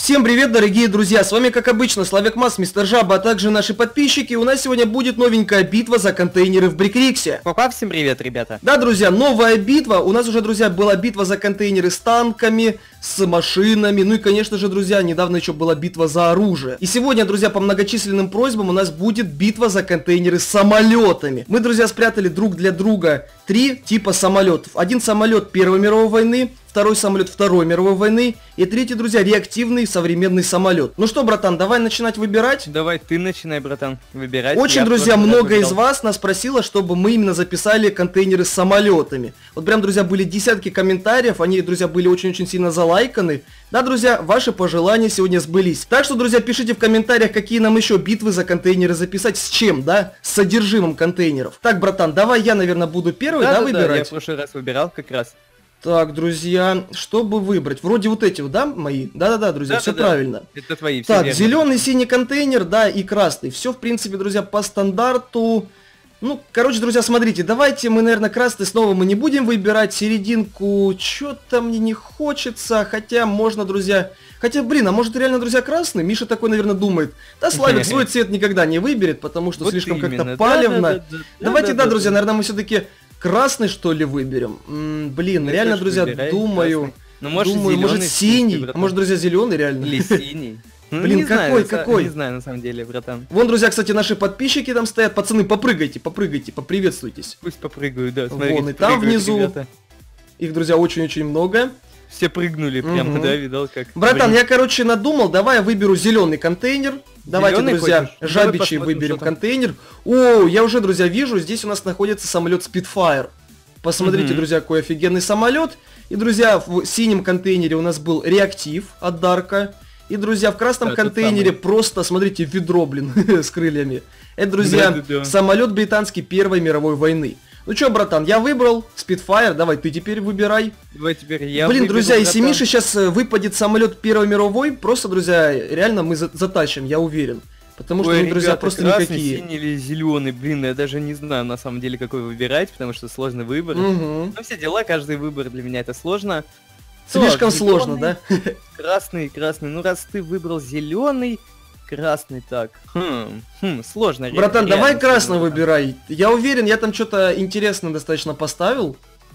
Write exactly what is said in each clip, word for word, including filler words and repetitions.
Всем привет, дорогие друзья, с вами как обычно Славик-Мас, Мистер Жаба, а также наши подписчики. У нас сегодня будет новенькая битва за контейнеры в Брикриксе. Папа, всем привет, ребята. Да, друзья, новая битва. У нас уже, друзья, была битва за контейнеры с танками, с машинами. Ну и, конечно же, друзья, недавно еще была битва за оружие. И сегодня, друзья, по многочисленным просьбам у нас будет битва за контейнеры с самолетами. Мы, друзья, спрятали друг для друга три типа самолетов. Один самолет Первой мировой войны, второй самолет Второй мировой войны и третий, друзья, реактивный современный самолет. Ну что, братан, давай начинать выбирать. Давай ты начинай, братан, выбирать. Очень, друзья, много из вас нас просило, чтобы мы именно записали контейнеры с самолетами. Вот прям, друзья, были десятки комментариев, они, друзья, были очень-очень сильно залайканы. Да, друзья, ваши пожелания сегодня сбылись. Так что, друзья, пишите в комментариях, какие нам еще битвы за контейнеры записать, с чем, да, с содержимым контейнеров. Так, братан, давай я, наверное, буду первый, да, да, да выбирать? Да, я в прошлый раз выбирал как раз. Так, друзья, чтобы выбрать? Вроде вот эти вот, да, мои? Да-да-да, друзья, да, все да, правильно. Да. Это твои, все Так, верно. Зеленый, синий контейнер, да, и красный. Все, в принципе, друзья, по стандарту. Ну, короче, друзья, смотрите, давайте мы, наверное, красный снова мы не будем выбирать. Серединку что-то мне не хочется, хотя можно, друзья... Хотя, блин, а может реально, друзья, красный? Миша такой, наверное, думает. Да, Славик свой цвет никогда не выберет, потому что вот слишком как-то палевно. Да, да, да, давайте, да, да, да, друзья, да. наверное, мы все-таки... Красный, что ли, выберем? М-м, блин, ну, реально, друзья, выбирай, думаю, ну, может, думаю, зеленый, может синий, а может, друзья, зеленый реально. Или синий. Ну, блин, не какой, знаю, какой? Не знаю, на самом деле, братан. Вон, друзья, кстати, наши подписчики там стоят. Пацаны, попрыгайте, попрыгайте, поприветствуйтесь. Пусть попрыгают, да. Смотрите, вон, и там прыгают, внизу. Ребята. Их, друзья, очень-очень много. Все прыгнули прямо, угу. Да, видал как. Братан, я, короче, надумал, давай я выберу зеленый контейнер. Давайте, Зеленый друзья, хочешь? жабичий выберем контейнер. О, я уже, друзья, вижу, здесь у нас находится самолет Spitfire. Посмотрите, mm-hmm. друзья, какой офигенный самолет. И, друзья, в синем контейнере у нас был реактив от Дарка. И, друзья, в красном да, контейнере просто, смотрите, ведро, блин, с крыльями. Это, друзья, да, да, да. самолет британский Первой мировой войны. Ну чё, братан, я выбрал Spitfire, давай ты теперь выбирай. Давай теперь я Блин, выберу, друзья, братан. если Миша сейчас выпадет самолет Первой мировой, просто, друзья, реально мы затащим, я уверен. Потому что, Ой, ну, друзья, ребята, просто красный, никакие. Синий или зеленый, блин, я даже не знаю на самом деле какой выбирать, потому что сложный выбор. Угу. Ну все дела, каждый выбор для меня это сложно. Слишком так, сложно, зеленый, да? Красный, красный. Ну раз ты выбрал зеленый, красный, так. Хм, хм сложно. Братан, реально, давай реально красный сложно. выбирай. Я уверен, я там что-то интересное достаточно поставил.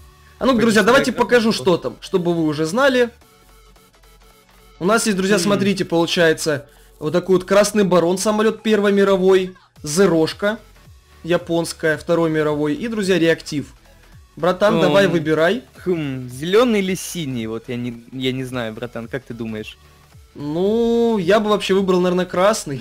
А ну, друзья, давайте покажу, что там, чтобы вы уже знали. У нас есть, друзья, смотрите, получается... Вот такой вот красный барон, самолет Первой мировой, зерошка японская, Второй мировой и, друзья, реактив. Братан, um, давай выбирай. Хм, зеленый или синий? Вот я не, я не знаю, братан, как ты думаешь? Ну, я бы вообще выбрал, наверное, красный.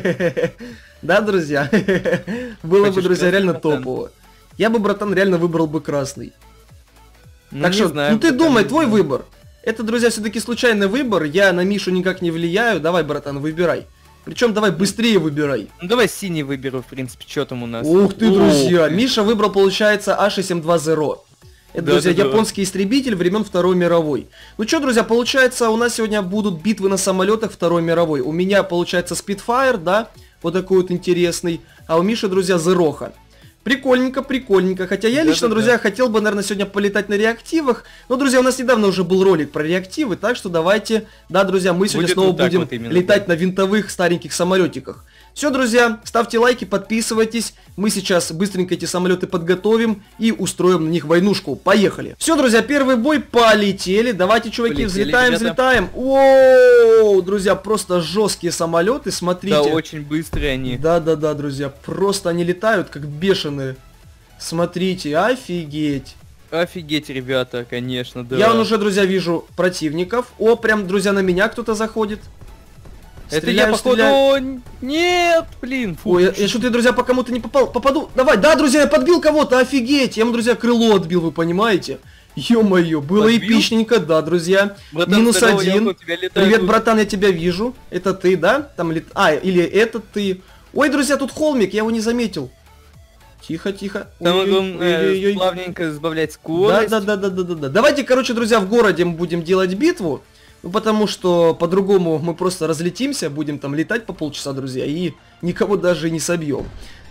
Да, друзья? Было бы, друзья, реально топово. Я бы, братан, реально выбрал бы красный. Так что, ну ты думай, твой выбор. Это, друзья, все-таки случайный выбор, я на Мишу никак не влияю, давай, братан, выбирай. Причем давай быстрее выбирай. Ну давай синий выберу, в принципе, что там у нас. Ух ты, друзья, Миша выбрал, получается, а шесть семь два зеро. Это, да, друзья, да, японский да. истребитель времен Второй мировой. Ну что, друзья, получается, у нас сегодня будут битвы на самолетах Второй мировой. У меня, получается, Spitfire, да, вот такой вот интересный, а у Миши, друзья, Зероха. Прикольненько, прикольненько. Хотя я да, лично, да, друзья, да. хотел бы, наверное, сегодня полетать на реактивах. Но, друзья, у нас недавно уже был ролик про реактивы, так что давайте, да, друзья, мы сегодня Будет снова вот будем вот именно, летать да. на винтовых стареньких самолетиках. Все, друзья, ставьте лайки, подписывайтесь. Мы сейчас быстренько эти самолеты подготовим и устроим на них войнушку. Поехали. Все, друзья, первый бой, полетели. Давайте, чуваки, полетели, взлетаем, ребята. взлетаем. Ооо, друзья, просто жесткие самолеты, смотрите. Да, очень быстрые они. Да-да-да, друзья, просто они летают как бешеные. Смотрите, офигеть. Офигеть, ребята, конечно, да. Я вон уже, друзья, вижу противников. О, прям, друзья, на меня кто-то заходит. Это стреляю, я, походу... стреляю. Нет, блин. Фу. Ой, я, я что-то, друзья, по кому-то не попал. Попаду. Давай, да, друзья, я подбил кого-то, офигеть. Я ему, друзья, крыло отбил, вы понимаете? Ё-моё, было подбил? Эпичненько, да, друзья. Братан, минус один. Привет, братан, я тебя вижу. Это ты, да? Там лет... А, или это ты. Ой, друзья, тут холмик, я его не заметил. Тихо, тихо. Там будем э, плавненько сбавлять скорость. Да, да, да, да, да, да. Давайте, короче, друзья, в городе мы будем делать битву. Ну, потому что по-другому мы просто разлетимся, будем там летать по полчаса, друзья, и никого даже не собьем.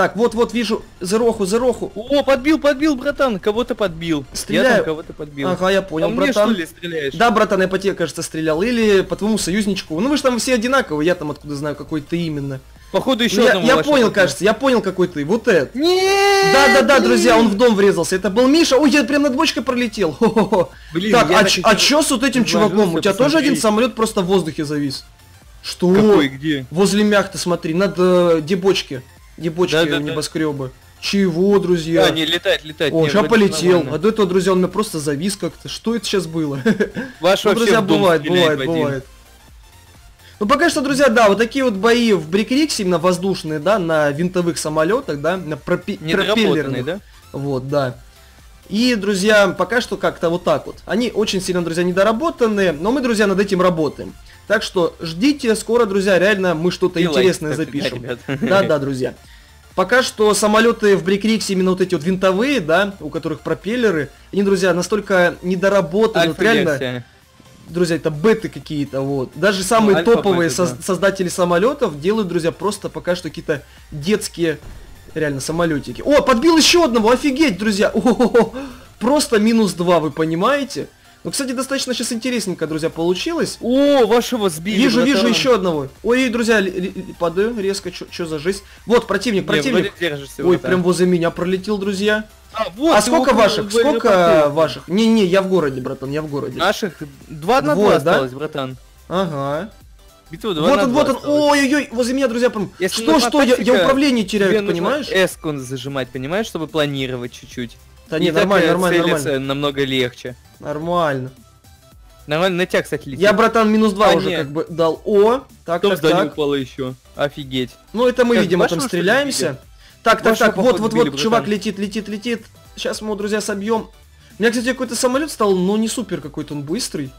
Так, вот-вот вижу Зероху, Зероху. О, подбил, подбил, братан, кого-то подбил. Стреляю. Я там кого-то подбил. Ага, я понял, а братан. мне, что ли, стреляешь? Да, братан, я по тебе, кажется, стрелял. Или по твоему союзничку. Ну вы же там все одинаковые, я там откуда знаю, какой ты именно. Походу еще Ну, я, одного я вашего понял, подбил. кажется, я понял, какой ты. Вот этот. Нет! Да-да-да, блин! друзья, он в дом врезался. Это был Миша. Ой, я прям над бочкой пролетел. Хо-хо-хо. Блин, Так, я а, так ч- и а не чё с вот этим чуваком? У вложился тебя тоже один посмотреть. самолет просто в воздухе завис? Что? Какой, где? Возле мяхты, смотри, над э, дебочки. Дебочки Да-да-да. небоскреба. Чего, друзья? А, не, летать, летать. О, не, сейчас вроде полетел. нормально. А до этого, друзья, он меня просто завис как-то. Что это сейчас было? Ваш Ну, вообще друзья, в дом бывает, стреляет бывает, в один. бывает. Ну, пока что, друзья, да, вот такие вот бои в Брикриксе, именно воздушные, да, на винтовых самолетах, да, на пропи- Недоработанный, пропеллерных. да? Вот, да. И, друзья, пока что как-то вот так вот. Они очень сильно, друзья, недоработанные, но мы, друзья, над этим работаем. Так что ждите, скоро, друзья, реально мы что-то И интересное лайк ставьте, запишем. да, ребят. Да-да, друзья. Пока что самолеты в Брикриксе, именно вот эти вот винтовые, да, у которых пропеллеры, они, друзья, настолько недоработаны, вот реально, Альфа-версия. друзья, это беты какие-то, вот. Даже самые альфа-беты, топовые да. соз- создатели самолетов делают, друзья, просто пока что какие-то детские, реально, самолетики. О, подбил еще одного, офигеть, друзья! О-хо-хо. Просто минус два, вы понимаете? Ну, кстати, достаточно сейчас интересненько, друзья, получилось. О, вашего сбили. Вижу, вижу братан. еще одного. Ой, друзья, ли- ли- падаю резко, что за жизнь. Вот, противник, Не, противник. вроде держишься, Ой, братан. прям возле меня пролетел, друзья. А, вот, А ты сколько около- ваших? в Сколько аэропорту. ваших? Не-не, я в городе, братан, я в городе. Наших два на Двое, два да? осталось, братан. Ага. Битва два Вот на он, два вот он. осталось. Ой-ой-ой, возле меня, друзья, прям. Если Что, нужна что, я, я тактика, управление теряю, Тебе ты нужно понимаешь? эску зажимать, понимаешь, чтобы планировать чуть-чуть. Да не, И так, нормально, э, нормально, целиться нормально. намного легче. Нормально. Нормально, на тебя, кстати, летит. Я, братан, минус два А, уже нет. как бы дал. О, так, Кто в так, здание так. упало еще? Офигеть. Ну, это мы, Как, видимо, там вашего, что ли, стреляемся. били? Так, так, Вашего, так, вот, походу, вот, били, вот, чувак братан. летит, летит, летит. Сейчас мы его, друзья, собьем. У меня, кстати, какой-то самолет стал, но не супер какой-то, он быстрый.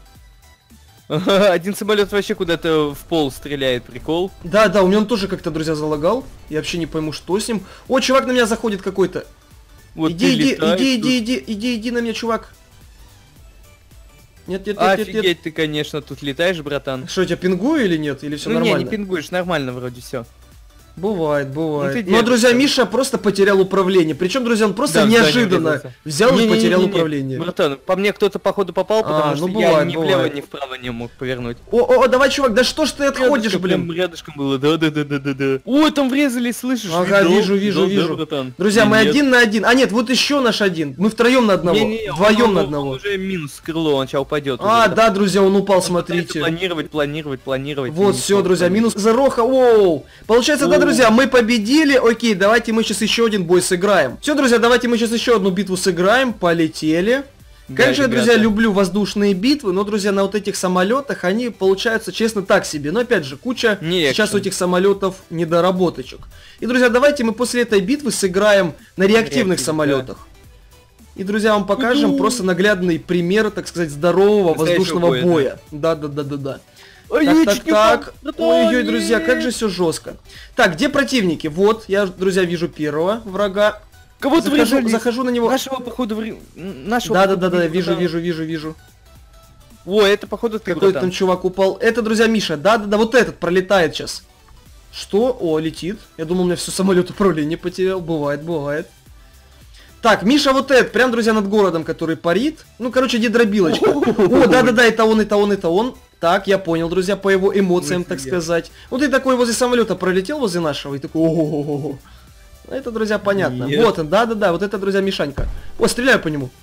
Один самолет вообще куда-то в пол стреляет, прикол. Да, да, у меня он тоже как-то, друзья, залагал. Я вообще не пойму, что с ним. О, чувак на меня заходит какой-то. Вот иди, ты иди, летаешь иди, тут. иди, иди, иди, иди на меня, чувак. Нет, нет, нет, нет, Офигеть, нет. ты, конечно, тут летаешь, братан. Что, я тебя пингую или нет? Или все Ну нормально? не, не пингуешь, нормально вроде все. Бывает, бывает. Ну, ты Но, друзья, держишься. Миша просто потерял управление. Причем, друзья, он просто Да, в здание неожиданно врезался. взял и Не-не-не-не-не. потерял управление. Братан, по мне кто-то походу попал, потому А, что ну, я бывает, ни влево, бывает. ни вправо не мог повернуть. О, о, о, давай, чувак, да что ж ты отходишь, Рядышком, блин? прям рядышком было, да-да-да-да-да. Ой, там врезались, слышишь? Ага, Видал? вижу, вижу, Видал, да, вижу. братан? Друзья, Или мы нет? один на один. А нет, вот еще наш один. Мы втроем на одного. Не-не, он- Вдвоем он- на он одного. уже минус крыло, он сейчас упадет. А, уже. да, друзья, он упал, Он пытается смотрите. Планировать, планировать, планировать. Вот, и все, ничего друзья, не минус Зароха, оу. Получается, да, Оу. друзья, мы победили. Окей, давайте мы сейчас еще один бой сыграем. Все, друзья, давайте мы сейчас еще одну битву сыграем. Полетели. Да, Как же я, ребята. друзья, люблю воздушные битвы, но, друзья, на вот этих самолетах они получаются, честно, так себе. Но, опять же, куча Не сейчас у экшен. этих самолетов недоработочек. И, друзья, давайте мы после этой битвы сыграем на реактивных Реактив, самолетах. И, друзья, вам покажем Угу. просто наглядный пример, так сказать, здорового Настоящего воздушного боя, боя. Да-да-да-да-да. Ой, Так, ой, так, чуть не упал. так. Братан, Ой-ой, друзья, нет. как же все жестко. Так, где противники? Вот, я, друзья, вижу первого врага. Кого-то Захожу, врезались. захожу на него. Нашего, походу, вре- нашего. Да-да-да-да, походу, вижу, братан. вижу, вижу, вижу. О, это, походу, ты, Какой-то братан. там чувак упал. Это, друзья, Миша. Да-да-да, вот этот пролетает сейчас. Что? О, летит. Я думал, у меня все самолет управление потерял. Бывает, бывает. Так, Миша вот этот, прям, друзья, над городом, который парит. Ну, короче, дедробилочка. О, да-да-да, это он, это он, это он. Так, я понял, друзья, по его эмоциям, так Нифига. сказать. Вот ты такой возле самолета пролетел, возле нашего, и такой, ого-го-го. Это, друзья, понятно. Нет. Вот он, да-да-да, вот это, друзья, Мишанька. О, стреляю по нему.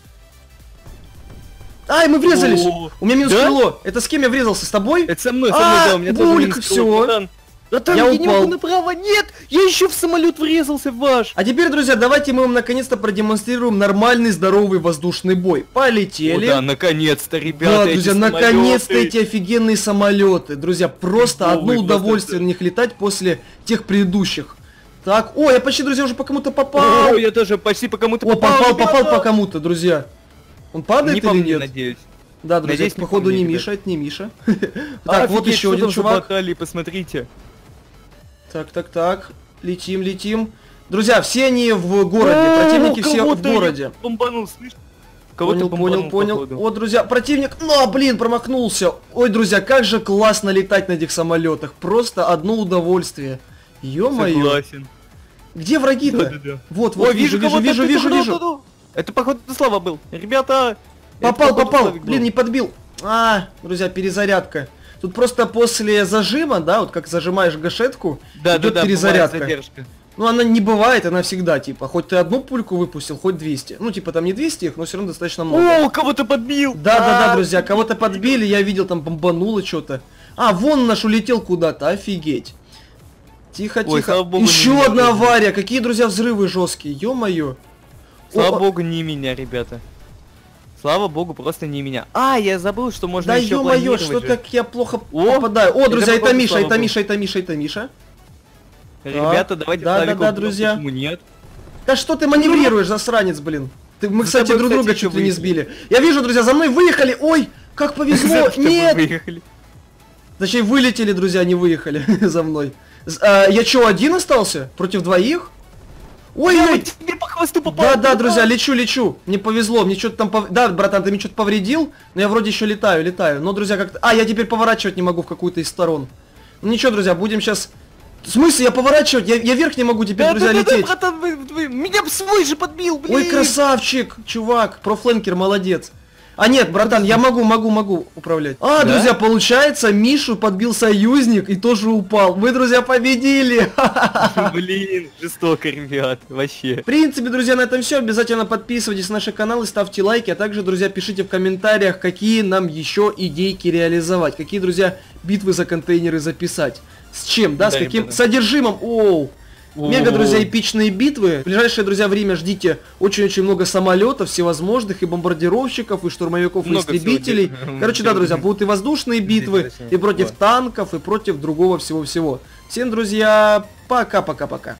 Ай, мы врезались! О, У меня минус да? крыло. Это с кем я врезался? С тобой? Это со мной, со А, мной, да, у меня тоже Бульк, минус всё. крыло, братан. Братан, Я я, не упал. могу направо, нет! Я еще в самолет врезался ваш! А теперь, друзья, давайте мы вам наконец-то продемонстрируем нормальный здоровый воздушный бой. Полетели. О, да, наконец-то, Да, ребята, эти друзья, самолеты. наконец-то эти офигенные самолеты. Друзья, просто Ой, одно просто удовольствие это- на них летать после тех предыдущих. Так, о, я почти, друзья, уже по кому-то попал. О, я тоже почти по кому-то О, попал, попал, ребята. попал по кому-то, друзья. Он падает Не по или мне, нет? надеюсь. Да, друзья, Надеюсь, это, не походу по мне, не ребят. Миша, это не Миша. Так, вот Офигеть, еще что один там за чувак. баталии, посмотрите. Так, так, так. Летим, летим. Друзья, все они в городе. О, Противники все в кого-то я городе. Бомбанул, слышь? Кого-то Понял, понял, бомбанул, понял. походу. О, друзья, противник. Ну, блин, промахнулся. Ой, друзья, как же классно летать на этих самолетах. Просто одно удовольствие. Ё-моё. Согласен. Где враги-то? Да, да, да. Вот, вот, Ой, вижу, вижу, кого-то, вижу, это вижу, походу- вижу. Это, походу, Слава был. Ребята! это, Попал, походу, попал. Славик был. Блин, не подбил. А, друзья, перезарядка. Тут просто после зажима, да, вот как зажимаешь гашетку, Да, идет да, да, перезарядка. бывает задержка. Ну, она не бывает, она всегда, типа, хоть ты одну пульку выпустил, хоть двести. Ну, типа, там не двести их, но все равно достаточно много. О, кого-то подбил! Да, да, да, А, друзья, кого-то подбили, я видел, там бомбануло что-то. А, вон наш улетел куда-то, офигеть. Тихо, Ой, тихо. слава богу, не Еще меня одна подбили. авария, какие, друзья, взрывы жесткие, ё-моё. Слава О, богу, не меня, ребята. Слава богу, просто не меня. А, я забыл, что можно Да еще ё-моё, планировать что же. так я плохо О, попадаю. О, это друзья, это походу, Миша, слава это богу. Миша, это Миша, это Миша. Ребята, давайте Да, да, Славику да, убьем, друзья. почему нет? Да что ты маневрируешь, засранец, блин? Ты, мы, За кстати, тобой, друг кстати, друга еще чуть ли не выехали. сбили. Я вижу, друзья, за мной выехали. Ой, как повезло. За тобой Нет. выехали. Точнее, вылетели, друзья, не выехали за мной. З- а, я что, один остался? Против двоих? Я Ой-ой. вот тебе по хвосту попал. Да, да, друзья, лечу, лечу. Мне повезло, мне что-то там... пов- Да, братан, ты мне что-то повредил, но я вроде еще летаю, летаю. Но, друзья, как-то... А, я теперь поворачивать не могу в какую-то из сторон. Ну ничего, друзья, будем сейчас... В смысле, я поворачивать? Я, я вверх не могу теперь, Да, друзья, да, да, да, лететь. братан, вы- вы- меня свой же подбил, блин. Ой, красавчик, чувак, профлэнкер, молодец. А нет, братан, я могу, могу, могу управлять. А, Да? друзья, получается, Мишу подбил союзник и тоже упал. Мы, друзья, победили. Блин, жестоко, ребят, вообще. В принципе, друзья, на этом все. Обязательно подписывайтесь на наши каналы, ставьте лайки, а также, друзья, пишите в комментариях, какие нам еще идейки реализовать. Какие, друзья, битвы за контейнеры записать. С чем, да, с Да, каким ребята. содержимым. Оу. Мега, О. друзья, эпичные битвы. В ближайшее, друзья, время ждите очень-очень много самолетов всевозможных, и бомбардировщиков, и штурмовиков, и Много всего истребителей. дел. Короче, да, друзья, будут и воздушные битвы, точнее. и против Вот. танков, и против другого всего-всего. Всем, друзья, пока-пока-пока.